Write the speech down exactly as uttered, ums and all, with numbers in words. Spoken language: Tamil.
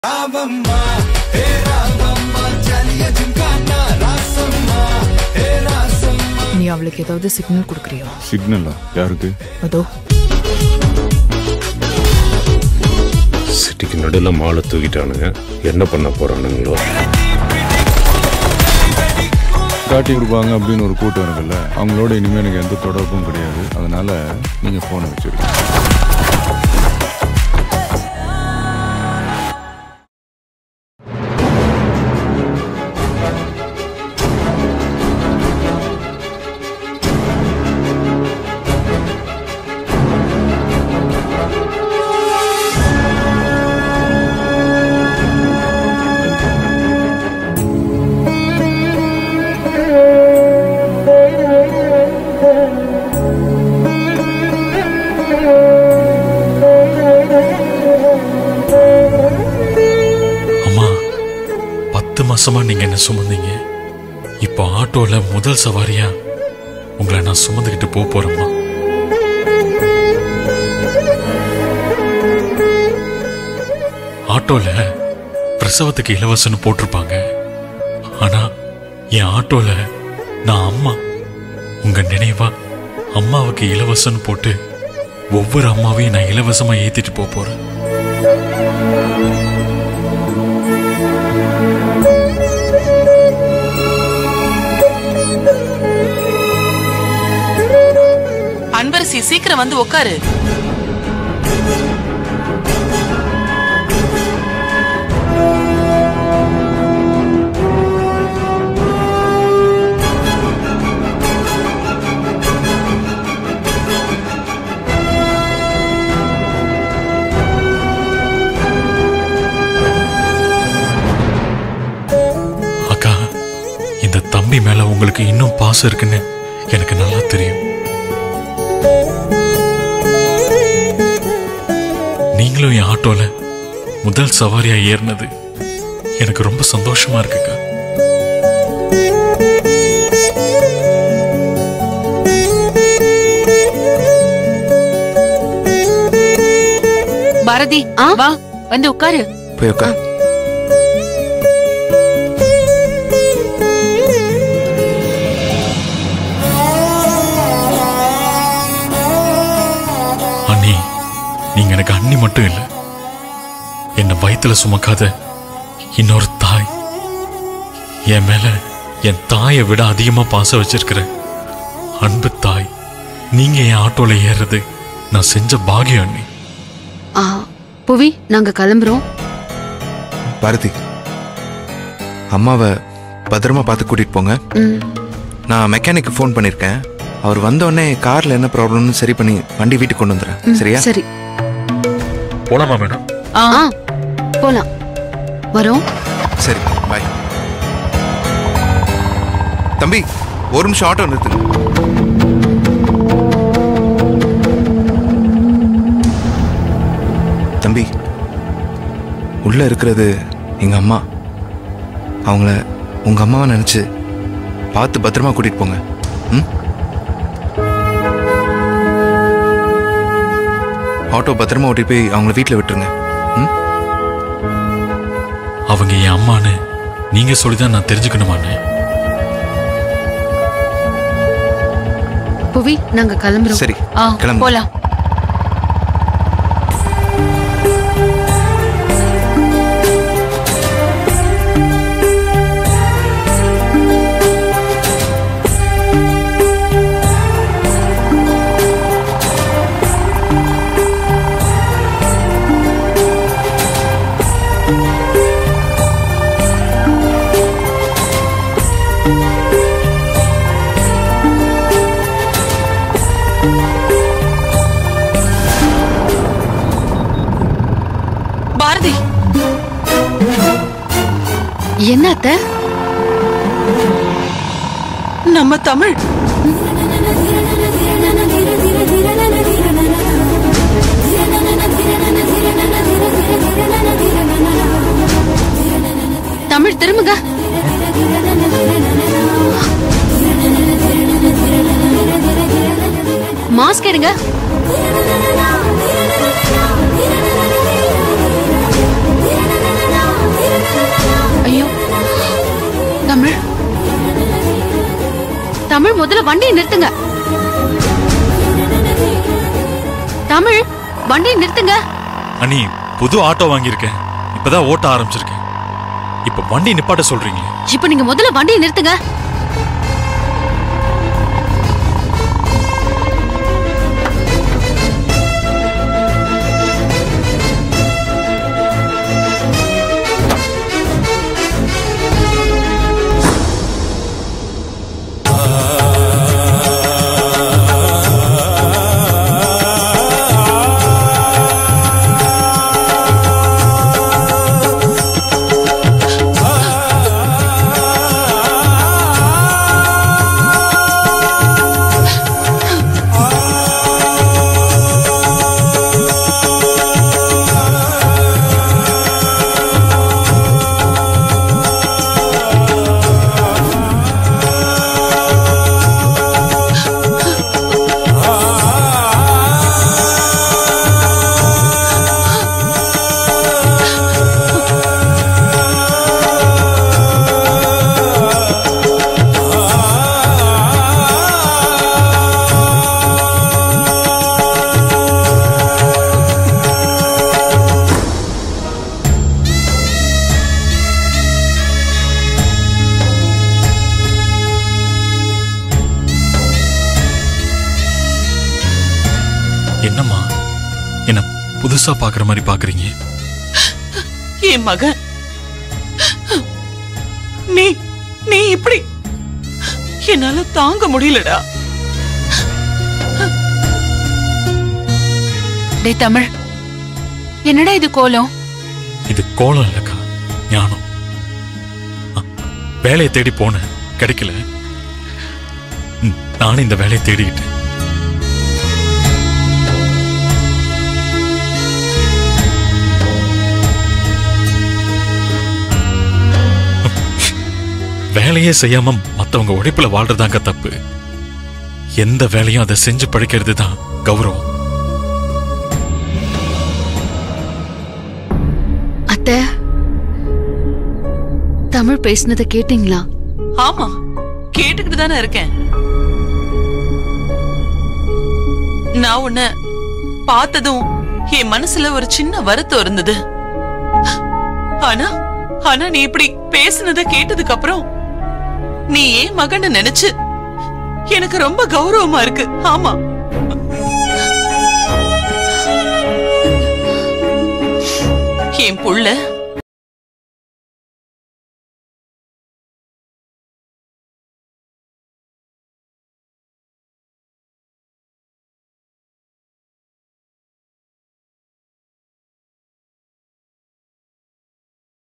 நீ அவளுக்கு ஏதாவது சிக்னல் கொடுக்கறியா? சிக்னலா? யாருக்கு? அதோ சிட்டிக்கு நடுவில் மாலை தூக்கிட்டானுங்க. என்ன பண்ண போறானுங்களோ? காட்டி கொடுப்பாங்க அப்படின்னு ஒரு கூட்டம் இருக்குல்ல, அவங்களோட இனிமேல் எனக்கு எந்த தொடர்பும் கிடையாது. அதனால நீங்க போனை வச்சிருக்கீங்க. மாசமா நீங்க என்ன சுமந்தீங்க. இப்போ ஆட்டோல முதல் சவாரியா உங்களை நான் சுமந்துக்கிட்டு போக போறேம்மா. ஆட்டோல பிரசவத்துக்கு இலவசம்னு போட்டிருப்பாங்க. ஆனா என் ஆட்டோல நான் அம்மா உங்க நினைவா அம்மாவுக்கு இலவசம்னு போட்டு ஒவ்வொரு அம்மாவையும் நான் இலவசமா ஏத்திட்டு போக போறேன். அன்பரசி, சீக்கிரம் வந்து உட்காரு. அக்கா, இந்த தம்பி மேல உங்களுக்கு இன்னும் பாசம் இருக்குன்னு எனக்கு நல்லா தெரியும். நீங்களும் என் ஆட்டோல முதல் சவாரியா ஏறினது எனக்கு ரொம்ப சந்தோஷமா இருக்குக்கா. பாரதி, வா வந்து உட்காரு. போய் உட்காரு. அண்ணி, நீங்க எனக்கு அண்ணி மட்டும் இல்ல, என்ன வயித்துல சுமக்காத இன்னொரு தாய். என் மேல என் தாயை விட அதிகமா பாசம் வச்சிருக்கிற அன்பு தாய். நீங்க என் ஆட்டோல ஏறது நான் செஞ்ச பாகியம் அண்ணி. புவி, நாங்க கிளம்புறோம். பாரதி, அம்மாவை பத்திரமா பார்த்து கூட்டிட்டு போங்க. நான் மெக்கானிக்கு ஃபோன் பண்ணிருக்கேன். அவர் வந்தோடனே கார்ல என்ன ப்ராப்ளம்னு சரி பண்ணி வண்டி வீட்டுக்கு கொண்டு வந்துடுறேன். சரியா? சரி. போலாமா மேடம்? போலாம். வரோம். சரி, பாய். தம்பி, ஒரு நிமிஷம் ஆட்டோ நிறுத்துங்க. தம்பி, உள்ள இருக்கிறது எங்க அம்மா. அவங்கள உங்க அம்மாவை நினைச்சு பார்த்து பத்திரமா கூட்டிட்டு போங்க. ம்? ஆட்டோ பத்திரமா ஓட்டிட்டு போய் அவங்கள வீட்டில் விட்டுருங்க. அவங்க என் அம்மான்னு நீங்க சொல்லிதான் நான் தெரிஞ்சுக்கணுமான்னு. புவி, நாங்க கிளம்புறோம். சரி, கிளம்பு. போலாம். பாரதி, என்ன அத்தை? நம்ம தமிழ் தமிழ் திரும்புங்க. மாஸ்க் எடுங்க. தமிழ் முதல்ல வண்டியை நிறுத்துங்க. தமிழ் வண்டியை நிறுத்துங்க. அண்ணி, புது ஆட்டோ வாங்கியிருக்கேன். இப்பதான் ஓட்ட ஆரம்பிச்சிருக்கேன். இப்ப வண்டி நிப்பாட்ட சொல்றீங்க. இப்ப நீங்க முதல்ல வண்டியை நிறுத்துங்க. என்னம்மா, என்ன புதுசா பாக்குற மாதிரி பாக்குறீங்க? என் மகன், நீ நீ இப்படி என்னால தாங்க முடியலடா. டேய் தமிழ், என்னடா இது கோலம்? இது கோலம் இல்லக்கா, ஞானம். அ, வேலையை தேடி போனேன், கிடைக்கல. ம், நானும் இந்த வேலையை தேடிக்கிட்டேன். வேலையே செய்யாம மத்தவங்க உழைப்புல வாழ்றதாங்க தப்பு. எந்த வேலையும் அதை செஞ்சு பழிக்கிறது தான் கௌரவம். அத்தை, தமிழ் பேசினதை கேட்டீங்களா? ஆமா, கேட்டுக்கிட்டு தானே இருக்கேன். நான் உன்னை பார்த்ததும் என் மனசுல ஒரு சின்ன வருத்தம் இருந்தது. ஆனா ஆனா நீ இப்படி பேசினதை கேட்டதுக்கு அப்புறம் நீ ஏன் மகன்னு நினைச்சு எனக்கு ரொம்ப கௌரவமா இருக்கு. ஆமா, என் புள்ள